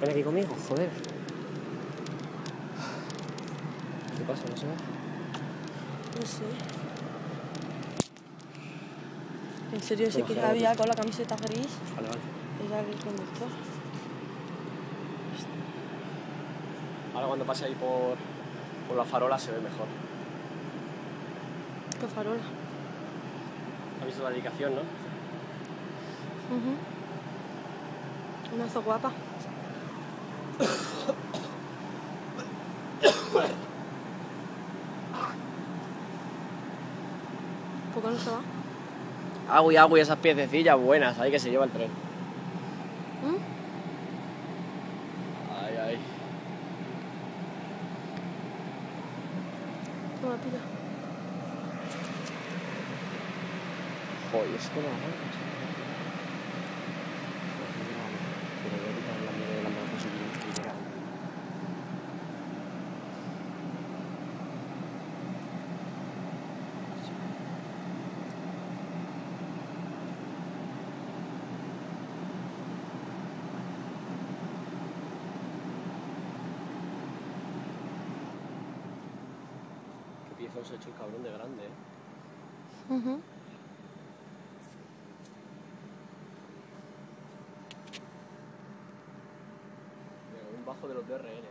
Ven aquí conmigo, joder. ¿Qué pasa? ¿No se va? No sé. En serio, ese que había con la camiseta gris. Vale, vale. Era el conductor. Ahora cuando pase ahí por la farola se ve mejor. ¿Qué farola? ¿Has visto la dedicación, no? Una zo guapa. ¿Por qué no se va? Agua y esas piececillas buenas, ahí que se lleva el tren. Ay, ay. Toma, pilla. Joder, esto no arranca, chaval. Pero voy a quitar la mierda de la mano posible. Qué piezón se ha hecho el cabrón de grande, Un bajo de los DRN.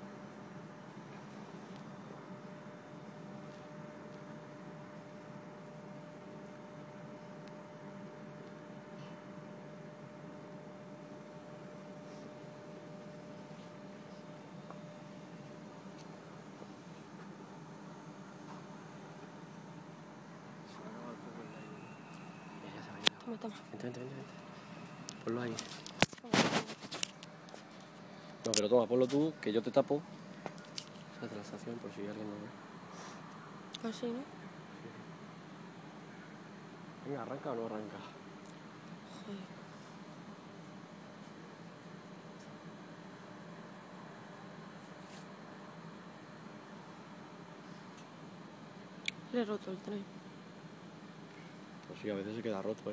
Toma, toma. Vente. Ponlo ahí. No, pero toma, ponlo tú, que yo te tapo esa transacción por si alguien no ve. Así, ¿no? Venga, ¿arranca o no arranca? Joder. Le he roto el tren. Pues sí, a veces se queda roto,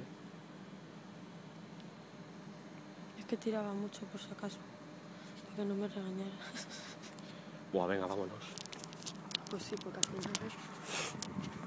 Es que tiraba mucho por si acaso. Para que no me regañara. Buah, venga, vámonos. Pues sí, porque al final...